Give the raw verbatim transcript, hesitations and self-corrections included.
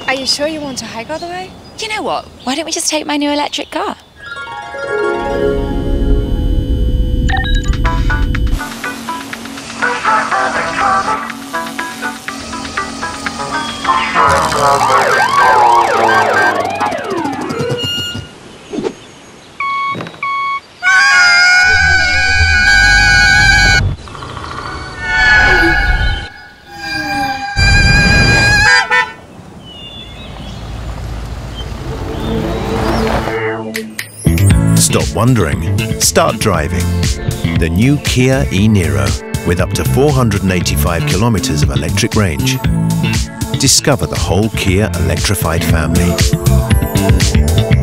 Are you sure you want to hike all the way? You know what? Why don't we just take my new electric car? Stop wondering. Start driving. The new Kia e-Niro with up to four hundred eighty-five kilometers of electric range. Discover the whole Kia electrified family.